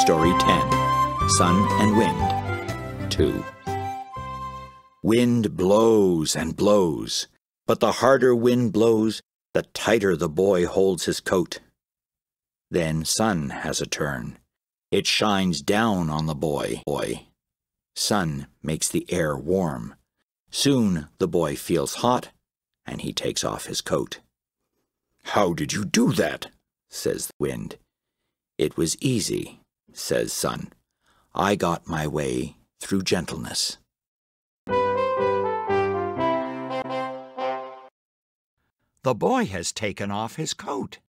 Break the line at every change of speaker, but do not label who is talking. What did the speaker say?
Story 10, Sun and Wind. 2. Wind blows and blows, but the harder wind blows, the tighter the boy holds his coat. Then sun has a turn. It shines down on the boy. Sun makes the air warm. Soon the boy feels hot, and he takes off his coat. "How did you do that?" says the wind. "It was easy," says sun. "I got my way through gentleness."
The boy has taken off his coat.